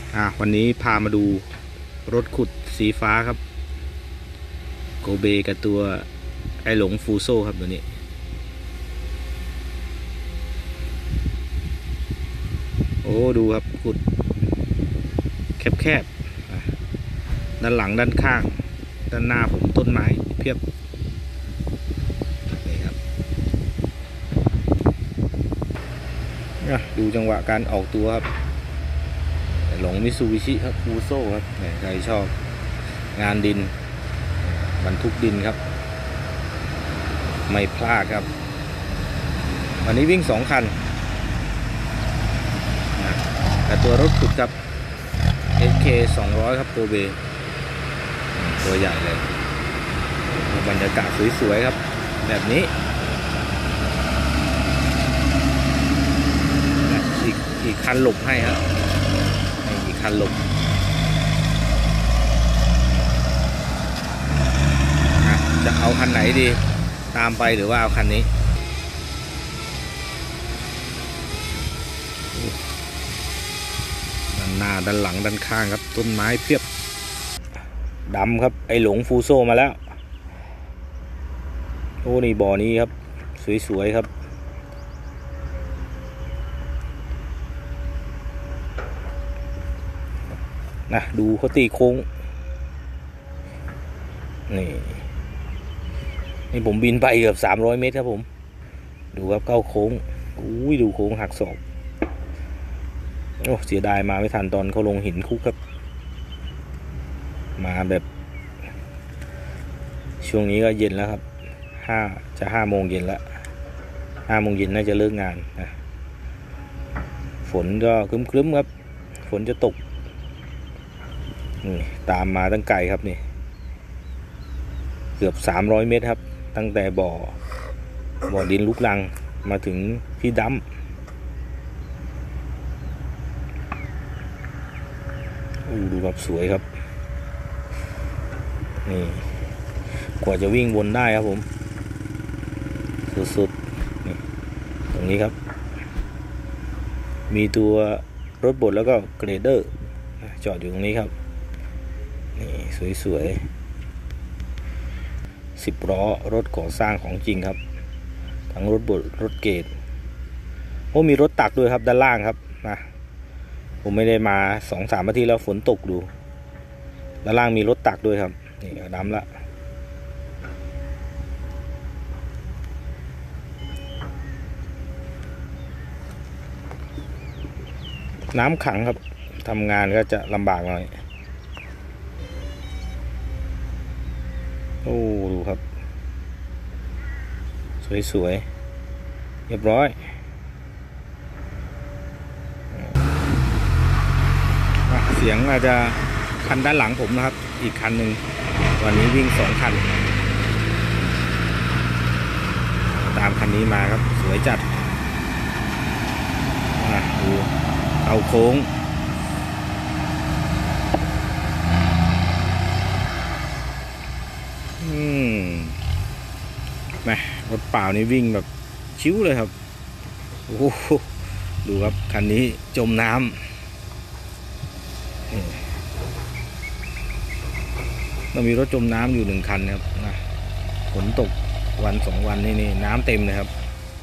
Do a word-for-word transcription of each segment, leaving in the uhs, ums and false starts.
อ่ะวันนี้พามาดูรถขุดสีฟ้าครับโกเบกับตัวไอหลงฟูโซครับตัวนี้โอ้ดูครับขุดแคบๆด้านหลังด้านข้างด้านหน้าผมต้นไม้เพียบนี่ครับดูจังหวะการออกตัวครับหลงมิซูบิชิครับฟูโซครับใครชอบงานดินบรรทุกดินครับไม่พลาดครับวันนี้วิ่งสองคันนะแต่ตัวรถขุดครับ เอส เค สองร้อยครับตัวเบตัวใหญ่เลยบรรยากาศสวยๆครับแบบนี้อีกอีกคันหลบให้ครับอีกคันหลบจะเอาคันไหนดีตามไปหรือว่าเอาคันนี้ด้านหน้าด้านหลังด้านข้างครับต้นไม้เพียบดำครับไอหลงฟูโซมาแล้วโอ้นี่บ่อนี้ครับสวยๆครับนะดูเขาตีโค้งนี่นี่ผมบินไปเกือบสามร้อยเมตรครับผมดูครับเข้าโค้งอุ้ยดูโค้งหักศอกโอ้เสียดายมาไม่ทันตอนเขาลงหินคุกครับมาแบบช่วงนี้ก็เย็นแล้วครับห้าจะห้าโมงเย็นแล้วห้าโมงเย็นน่าจะเลิกงานนะฝนก็ครึ้มๆครับฝนจะตกนี่ตามมาตั้งไกลครับนี่เกือบสามร้อยเมตรครับตั้งแต่บ่อบ่อดินลุกลังมาถึงที่ดั้มดูแบบสวยครับนี่กว่าจะวิ่งวนได้ครับผมสุดๆนี่ตรงนี้ครับมีตัวรถบดแล้วก็เกรเดอร์จอดอยู่ตรงนี้ครับนี่สวยๆสิบล้อรถก่อสร้างของจริงครับทั้งรถบดรถเกรดโอ้มีรถตักด้วยครับด้านล่างครับนะผมไม่ได้มาสองสามนาทีแล้วฝนตกดูด้านล่างมีรถตักด้วยครับนี่ดำละน้ำขังครับทำงานก็จะลำบากหน่อยโอ้ดูครับสวยๆเรียบร้อยเสียงอาจจะคันด้านหลังผมนะครับอีกคันหนึ่งวันนี้วิ่งสองคันตามคันนี้มาครับสวยจัดดูเอาโค้งอืมแม่รถเปล่านี่วิ่งแบบชิวเลยครับโอ้โหดูครับคันนี้จมน้ำเรามีรถจมน้ำอยู่หนึ่งคันครับนะฝนตกวันสองวันนี่นี่น้ำเต็มเลยครับ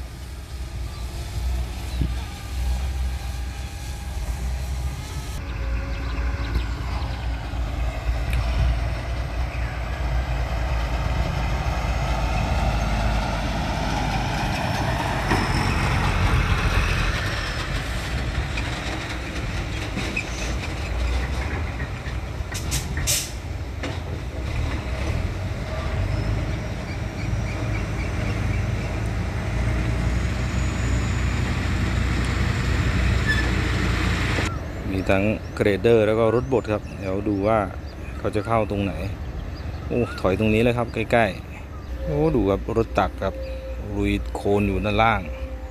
มีทั้งเกรเดอร์แล้วก็รถบดครับเดี๋ยวดูว่าเขาจะเข้าตรงไหนโอ้ถอยตรงนี้เลยครับใกล้ๆโอ้ดูครับรถตักครับลุยโคลนอยู่ด้านล่าง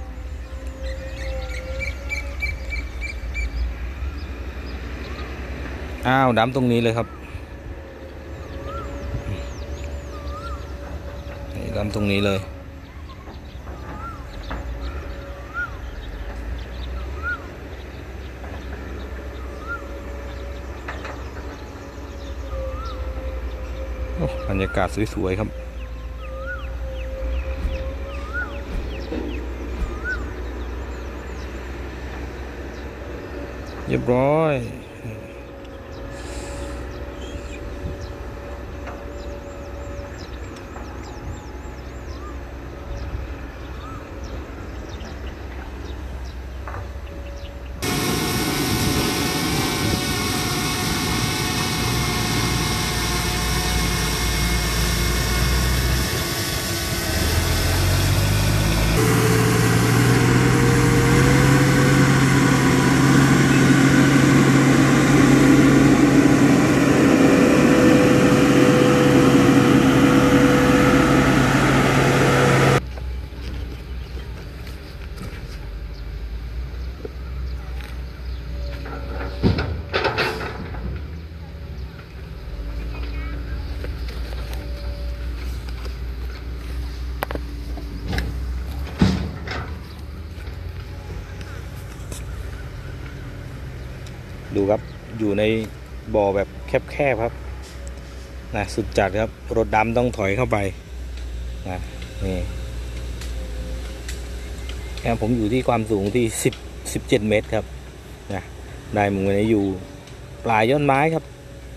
อ้าวดำตรงนี้เลยครับนี่ดำตรงนี้เลย นโอ้บรรยากาศสวยๆครับเรียบร้อยดูครับอยู่ในบ่อแบบแคบๆครับนะสุดจัดครับรถดำต้องถอยเข้าไปนะนี่ครับผมอยู่ที่ความสูงที่สิบ สิบเจ็ดเมตรครับนะได้มุมนี้อยู่ปลายยอดไม้ครับ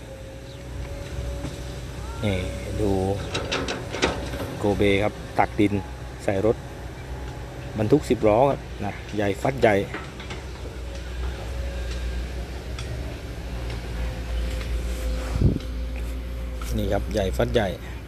นี่ดูโกเบครับตักดินใส่รถบรรทุกสิบล้อครับนะใหญ่ฟัดใหญ่นี่ครับใหญ่ฟัดใหญ่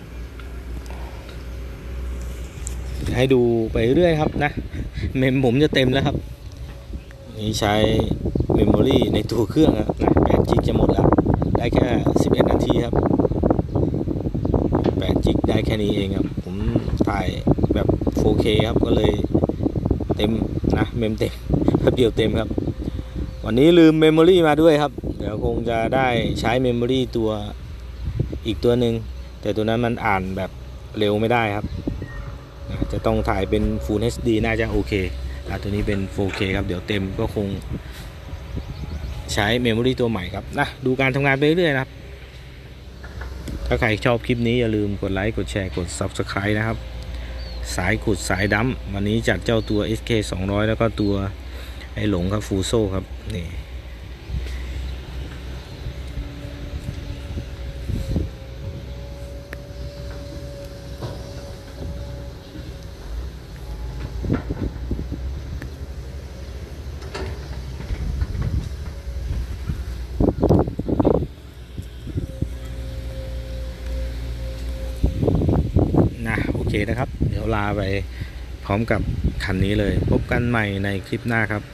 ให้ดูไปเรื่อยครับนะเมมผมจะเต็มแล้วครับนี่ใช้เมมโมรี่ในตัวเครื่องนะแปดจิกจะหมดแล้วได้แค่สิบเอ็ดนาทีครับแปดจิกได้แค่นี้เองครับผมถ่ายแบบ โฟร์เค ครับก็เลยเต็มนะเมมเต็มแป๊บเดียวเต็มครับวันนี้ลืมเมมโมรี่มาด้วยครับเดี๋ยวคงจะได้ใช้เมมโมรี่ตัวอีกตัวหนึ่งแต่ตัวนั้นมันอ่านแบบเร็วไม่ได้ครับจะต้องถ่ายเป็น Full เอช ดี น่าจะโอเคอ่ะตัวนี้เป็น โฟร์เค ครับเดี๋ยวเต็มก็คงใช้เมมโมรี่ตัวใหม่ครับนะดูการทำงานไปเรื่อยนะครับถ้าใครชอบคลิปนี้อย่าลืมกดไลค์กดแชร์กด ซับสไครบ์ นะครับสายขุดสายดั้มวันนี้จัดเจ้าตัว เอส เค สองร้อย แล้วก็ตัวไอหลงครับฟูโซ่ครับนี่นะโอเคนะครับเดี๋ยวลาไปพร้อมกับคันนี้เลยพบกันใหม่ในคลิปหน้าครับ